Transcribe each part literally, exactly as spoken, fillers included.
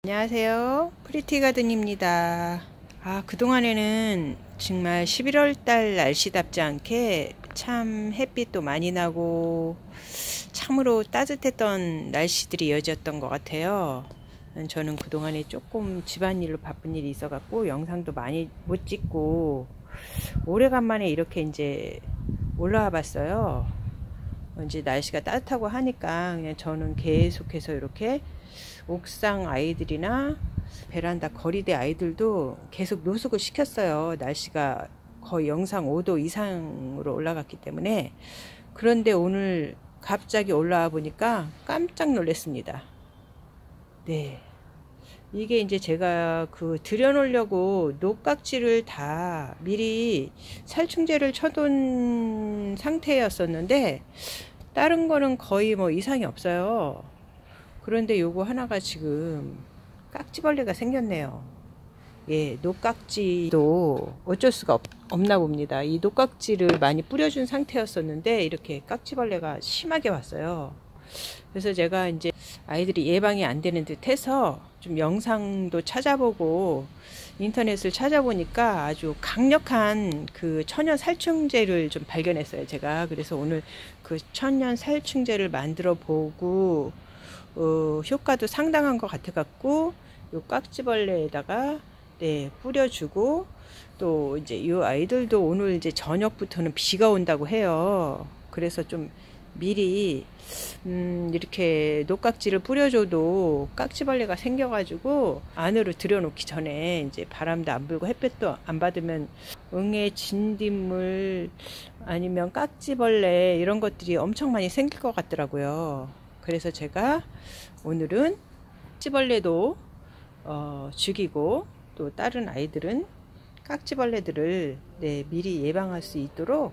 안녕하세요, 프리티가든입니다. 아, 그동안에는 정말 십일월 달 날씨답지 않게 참 햇빛도 많이 나고 참으로 따뜻했던 날씨들이 이어졌던 것 같아요. 저는 그동안에 조금 집안일로 바쁜 일이 있어 갖고 영상도 많이 못 찍고 오래간만에 이렇게 이제 올라와 봤어요. 이제 날씨가 따뜻하고 하니까 그냥 저는 계속해서 이렇게 옥상 아이들이나 베란다 거리대 아이들도 계속 노숙을 시켰어요. 날씨가 거의 영상 오 도 이상으로 올라갔기 때문에. 그런데 오늘 갑자기 올라와 보니까 깜짝 놀랐습니다. 네, 이게 이제 제가 그 들여놓으려고 녹각지를 다 미리 살충제를 쳐둔 상태였었는데 다른 거는 거의 뭐 이상이 없어요. 그런데 요거 하나가 지금 깍지벌레가 생겼네요. 예, 녹각지도 어쩔 수가 없, 없나 봅니다. 이 녹각지를 많이 뿌려준 상태였었는데 이렇게 깍지벌레가 심하게 왔어요. 그래서 제가 이제 아이들이 예방이 안 되는 듯 해서 좀 영상도 찾아보고 인터넷을 찾아보니까 아주 강력한 그 천연 살충제를 좀 발견했어요, 제가. 그래서 오늘 그 천연 살충제를 만들어 보고 어, 효과도 상당한 것 같아 갖고 요 깍지벌레에다가 네, 뿌려주고, 또 이제 이 아이들도 오늘 이제 저녁부터는 비가 온다고 해요. 그래서 좀 미리 음, 이렇게 녹각지를 뿌려줘도 깍지벌레가 생겨가지고 안으로 들여놓기 전에 이제 바람도 안 불고 햇볕도 안 받으면 응애 진딧물 아니면 깍지벌레 이런 것들이 엄청 많이 생길 것 같더라고요. 그래서 제가 오늘은 깍지벌레도 어, 죽이고 또 다른 아이들은 깍지벌레들을 네, 미리 예방할 수 있도록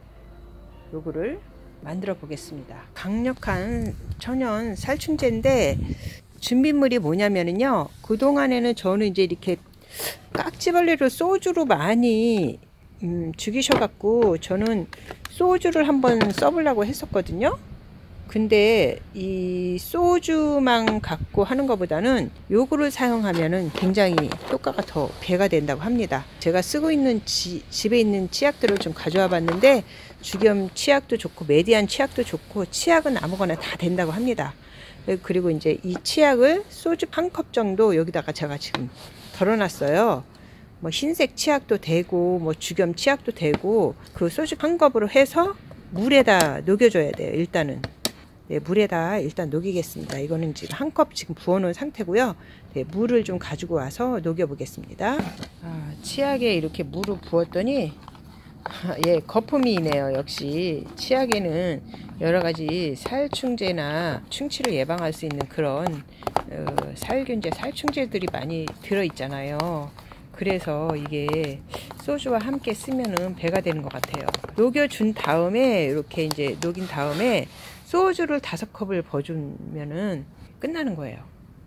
요거를 만들어 보겠습니다. 강력한 천연 살충제인데 준비물이 뭐냐면요, 그동안에는 저는 이제 이렇게 깍지벌레를 소주로 많이 음, 죽이셔 갖고 저는 소주를 한번 써보려고 했었거든요. 근데 이 소주만 갖고 하는 것보다는 요거를 사용하면은 굉장히 효과가 더 배가 된다고 합니다. 제가 쓰고 있는 지, 집에 있는 치약들을 좀 가져와 봤는데 주겸 치약도 좋고 메디안 치약도 좋고 치약은 아무거나 다 된다고 합니다. 그리고 이제 이 치약을 소주 한 컵 정도 여기다가 제가 지금 덜어놨어요. 뭐 흰색 치약도 되고 뭐 주겸 치약도 되고 그 소주 한 컵으로 해서 물에다 녹여줘야 돼요. 일단은 네, 물에다 일단 녹이겠습니다. 이거는 지금 한 컵 지금 부어놓은 상태고요. 네, 물을 좀 가지고 와서 녹여 보겠습니다. 아, 치약에 이렇게 물을 부었더니 아, 예, 거품이네요. 역시 치약에는 여러가지 살충제나 충치를 예방할 수 있는 그런 어, 살균제, 살충제들이 많이 들어있잖아요. 그래서 이게 소주와 함께 쓰면은 배가 되는 것 같아요. 녹여준 다음에 이렇게 이제 녹인 다음에 소주를 다섯 컵을 버주면은 끝나는 거예요.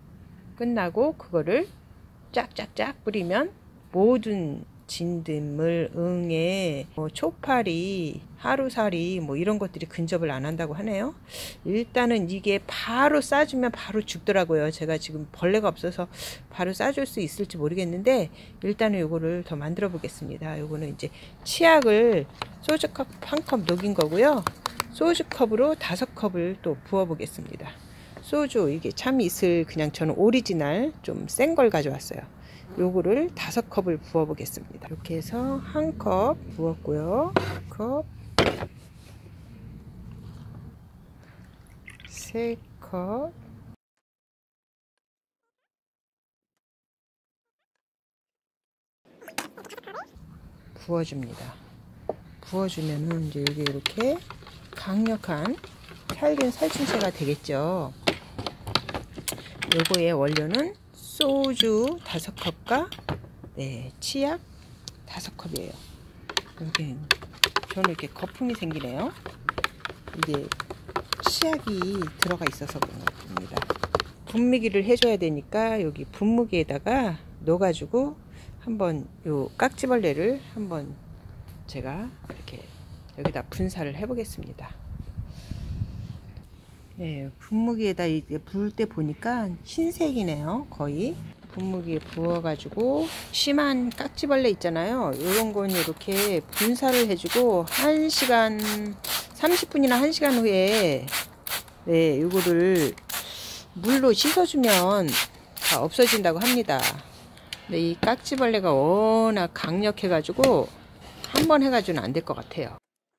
끝나고 그거를 쫙쫙쫙 뿌리면 모든 진딧물, 응애, 뭐 초파리, 하루살이 뭐 이런 것들이 근접을 안 한다고 하네요. 일단은 이게 바로 싸주면 바로 죽더라고요. 제가 지금 벌레가 없어서 바로 싸줄 수 있을지 모르겠는데 일단은 요거를 더 만들어 보겠습니다. 요거는 이제 치약을 소주컵 한 컵 녹인 거고요. 소주컵으로 다섯 컵을 또 부어 보겠습니다. 소주 이게 참 있을 그냥 저는 오리지널 좀 센 걸 가져왔어요. 요거를 다섯 컵을 부어 보겠습니다. 이렇게 해서 한 컵 부었고요. 컵, 세 컵, 부어줍니다. 부어주면은 이제 이게 이렇게 강력한 살균 살충제가 되겠죠. 요거의 원료는 소주 다섯 컵과 네, 치약 다섯 컵이에요. 이렇게 저는 이렇게 거품이 생기네요. 이게 치약이 들어가 있어서 그런 겁니다. 분무기를 해줘야 되니까 여기 분무기에다가 넣어가지고 한번 요 깍지벌레를 한번 제가 이렇게 여기다 분사를 해 보겠습니다. 예, 분무기에다 이게 부을 때 보니까 흰색이네요. 거의 분무기에 부어가지고 심한 깍지벌레 있잖아요. 이런 건 이렇게 분사를 해주고 한 시간 삼십 분이나 한 시간 후에 네, 이거를 물로 씻어주면 다 없어진다고 합니다. 근데 이 깍지벌레가 워낙 강력해가지고 한 번 해가지고는 안 될 것 같아요.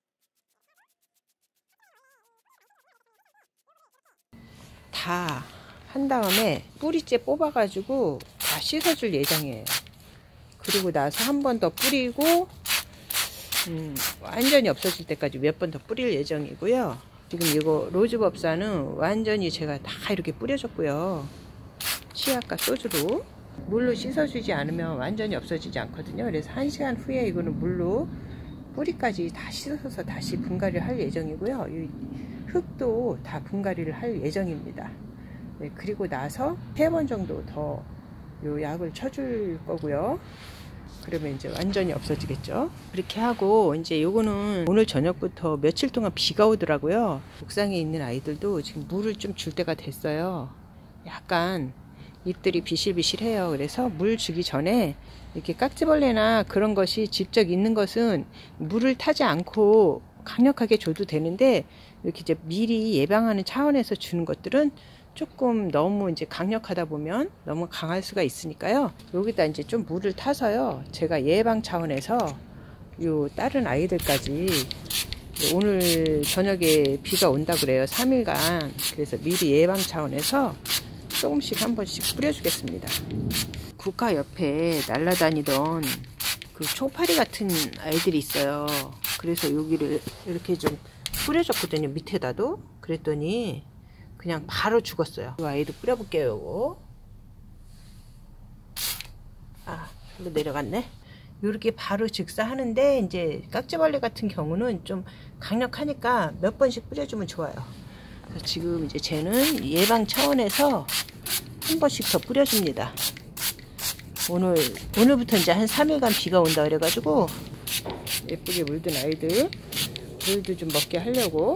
다 한 다음에 뿌리째 뽑아가지고 다 씻어줄 예정이에요. 그리고 나서 한 번 더 뿌리고 음, 완전히 없어질 때까지 몇 번 더 뿌릴 예정이고요. 지금 이거 로즈법사는 완전히 제가 다 이렇게 뿌려줬고요. 치약과 소주로 물로 씻어주지 않으면 완전히 없어지지 않거든요. 그래서 한 시간 후에 이거는 물로 뿌리까지 다 씻어서 다시 분갈이를 할 예정이고요. 이 흙도 다 분갈이를 할 예정입니다. 네, 그리고 나서 세 번 정도 더 요 약을 쳐줄 거고요. 그러면 이제 완전히 없어지겠죠. 그렇게 하고 이제 요거는 오늘 저녁부터 며칠 동안 비가 오더라고요. 옥상에 있는 아이들도 지금 물을 좀 줄 때가 됐어요. 약간 잎들이 비실비실해요. 그래서 물 주기 전에 이렇게 깍지벌레나 그런 것이 직접 있는 것은 물을 타지 않고 강력하게 줘도 되는데 이렇게 이제 미리 예방하는 차원에서 주는 것들은 조금 너무 이제 강력하다 보면 너무 강할 수가 있으니까요. 여기다 이제 좀 물을 타서요. 제가 예방 차원에서 요 다른 아이들까지 오늘 저녁에 비가 온다 그래요. 삼 일간. 그래서 미리 예방 차원에서 조금씩 한 번씩 뿌려주겠습니다. 국화 옆에 날아다니던 그 초파리 같은 아이들이 있어요. 그래서 여기를 이렇게 좀 뿌려줬거든요. 밑에다도. 그랬더니 그냥 바로 죽었어요. 이 아이도 뿌려볼게요. 요거. 아, 이거 내려갔네. 이렇게 바로 즉사하는데 이제 깍지벌레 같은 경우는 좀 강력하니까 몇 번씩 뿌려주면 좋아요. 그래서 지금 이제 쟤는 예방 차원에서 한 번씩 더 뿌려줍니다. 오늘 오늘부터 이제 한 삼 일간 비가 온다 그래가지고 예쁘게 물든 아이들 물도 좀 먹게 하려고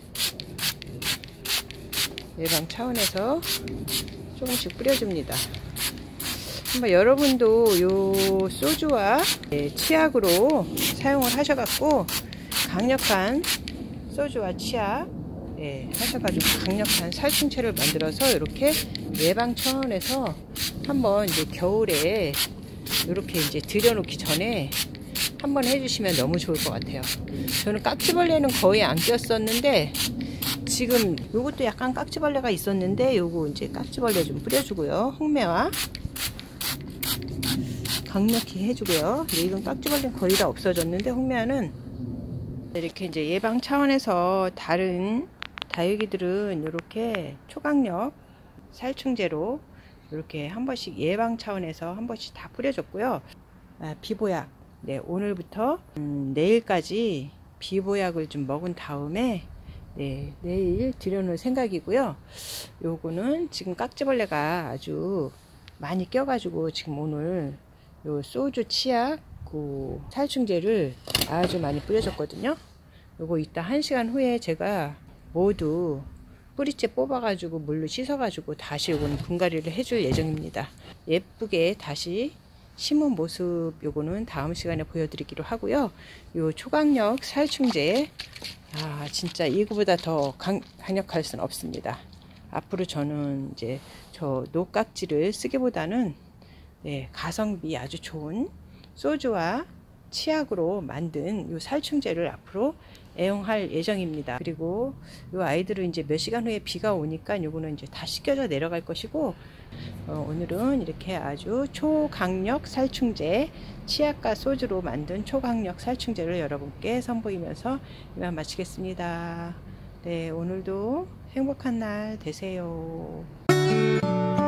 예방 차원에서 조금씩 뿌려줍니다. 한번 여러분도 요 소주와 치약으로 사용을 하셔갖고 강력한 소주와 치약 예, 하셔가지고 강력한 살충체를 만들어서 이렇게 예방 차원에서 한번 이제 겨울에 이렇게 이제 들여놓기 전에 한번 해주시면 너무 좋을 것 같아요. 저는 깍지벌레는 거의 안 꼈었는데 지금 요것도 약간 깍지벌레가 있었는데 요거 이제 깍지벌레 좀 뿌려주고요. 흑매와 강력히 해주고요. 이건 깍지벌레는 거의 다 없어졌는데 흑매화는 이렇게 이제 예방 차원에서 다른 다육이들은 이렇게 초강력 살충제로 이렇게 한 번씩 예방 차원에서 한 번씩 다 뿌려줬고요. 아, 비보약 네, 오늘부터 음, 내일까지 비보약을 좀 먹은 다음에 네, 내일 들여놓을 생각이고요. 요거는 지금 깍지벌레가 아주 많이 껴가지고 지금 오늘 요 소주 치약 그 살충제를 아주 많이 뿌려줬거든요. 요거 이따 한 시간 후에 제가 모두 뿌리째 뽑아가지고 물로 씻어가지고 다시 요거는 분갈이를 해줄 예정입니다. 예쁘게 다시 심은 모습 요거는 다음 시간에 보여드리기로 하고요. 요 초강력 살충제 아 진짜 이거보다 더 강, 강력할 수는 없습니다. 앞으로 저는 이제 저 노깍지를 쓰기보다는 네, 가성비 아주 좋은 소주와 치약으로 만든 요 살충제를 앞으로 애용할 예정입니다. 그리고 요 아이들은 이제 몇 시간 후에 비가 오니까 요거는 이제 다 씻겨져 내려갈 것이고 어, 오늘은 이렇게 아주 초강력 살충제 치약과 소주로 만든 초강력 살충제를 여러분께 선보이면서 이만 마치겠습니다. 네, 오늘도 행복한 날 되세요.